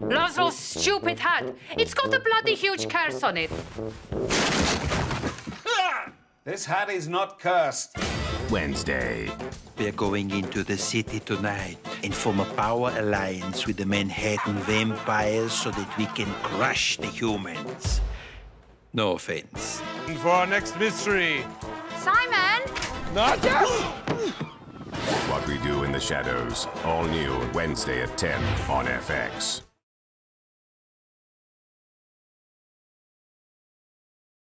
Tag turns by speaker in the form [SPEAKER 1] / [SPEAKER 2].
[SPEAKER 1] Laszlo's stupid hat. It's got a bloody huge curse on it.
[SPEAKER 2] This hat is not cursed.
[SPEAKER 3] Wednesday.
[SPEAKER 4] We're going into the city tonight and form a power alliance with the Manhattan vampires so that we can crush the humans. No offense.
[SPEAKER 5] And for our next mystery.
[SPEAKER 1] Simon!
[SPEAKER 5] Not yet!
[SPEAKER 3] What We Do in the Shadows. All new Wednesday at 10 on FX.